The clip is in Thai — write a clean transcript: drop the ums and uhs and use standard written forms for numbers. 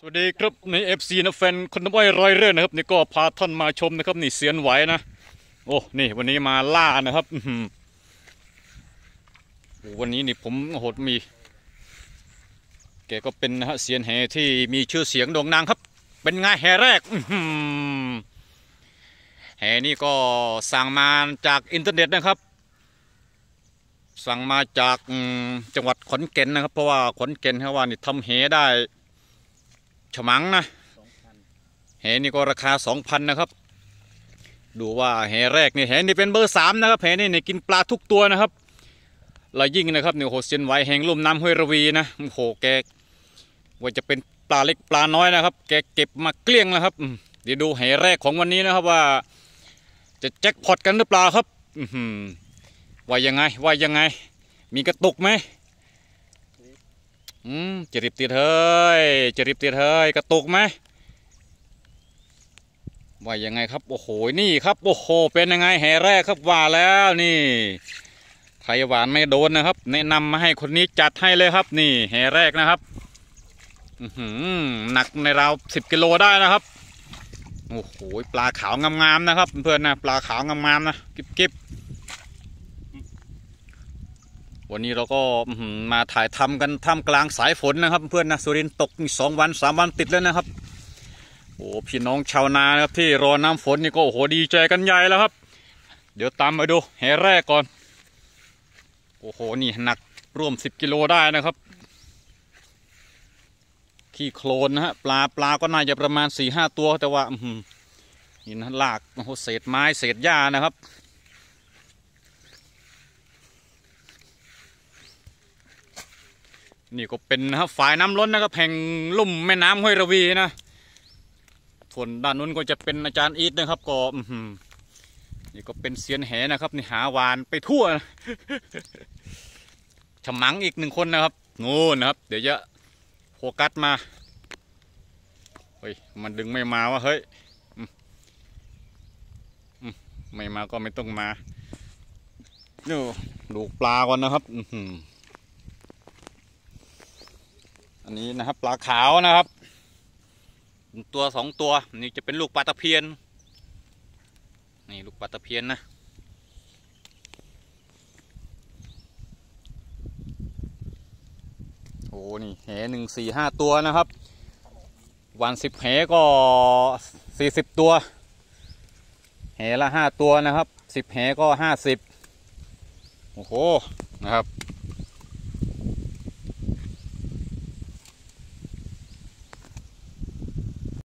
สวัสดีครับใน FC นะแฟนคนน้ำอ้อยรอยเรื่อนนะครับนี่ก็พาท่านมาชมนะครับนี่เสียนไหวนะโอ้นี่วันนี้มาล่านะครับวันนี้นี่ผมโหดมีแกก็เป็นนะฮะเสียนแห่ที่มีชื่อเสียงโด่งดังครับเป็นไงแห่แรกแห่นี่ก็สั่งมาจากอินเทอร์เน็ตนะครับสั่งมาจากจังหวัดขอนแก่นนะครับเพราะว่าขอนแก่นเขาว่านี่ทำแห่ได้ฉมังนะแหนี่ก็ราคา 2,000 นะครับดูว่าแหแรกนี่แหนี่เป็นเบอร์ 3นะครับแหนี่กินปลาทุกตัวนะครับแล้วยิ่งนะครับนี่โหเซียนไหวแห่งลุ่มน้ำห้วยระวีนะโอ้โหแกว่าจะเป็นปลาเล็กปลาน้อยนะครับแกเก็บมาเกลี้ยงนะครับเดี๋ยวดูแหแรกของวันนี้นะครับว่าจะแจ็คพอตกันหรือเปล่าครับว่ายังไงมีกระตุกไหมจะริบติดเฮ้ยกระตุกไหมว่ายังไงครับโอ้โหนี่ครับโอ้โหเป็นยังไงแห่แรกครับว่าแล้วนี่ใครหวานไม่โดนนะครับแนะนำมาให้คนนี้จัดให้เลยครับนี่แห่แรกนะครับหนักในราว10 กิโลได้นะครับโอ้โหปลาขาวงามๆนะครับเพื่อนนะปลาขาวงามๆนะกิ๊บวันนี้เราก็มาถ่ายทำกันท่ามกลางสายฝนนะครับเพื่อนนะสุรินทร์ตก2 วัน 3 วันติดแล้วนะครับโอ้พี่น้องชาวนาครับที่รอน้ำฝนนี่ก็โอ้โหดีใจกันใหญ่แล้วครับเดี๋ยวตามมาดูแห่แรกก่อนโอ้โหนี่หนักร่วม10 กิโลได้นะครับขี้โคลนนะฮะปลาก็น่าจะประมาณ 4-5 ตัวแต่ว่านี่นะลากโอ้โหเศษไม้เศษหญ้านะครับนี่ก็เป็นนะครับฝ่ายน้ำล้นนะครับแห่งลุ่มแม่น้ำห้วยระวีนะส่วนด้านนู้นก็จะเป็นอาจารย์อีทนะครับก็นี่ก็เป็นเซียนแหนะครับนี่หาวานไปทั่วนะฉมังอีก1 คนนะครับงูนะครับเดี๋ยวจะโฟกัสมาเฮ้ยมันดึงไม่มาวะเฮ้ยไม่มาก็ไม่ต้องมาดูปลาก่อนนะครับอันนี้นะครับปลาขาวนะครับตัว2 ตัวนี่จะเป็นลูกปลาตะเพียนนี่ลูกปลาตะเพียนนะโอ้นี่แห1 4 5 ตัวนะครับวัน10 แหก็40 ตัวแหละ5 ตัวนะครับ10 แหก็50โอ้โหนะครับ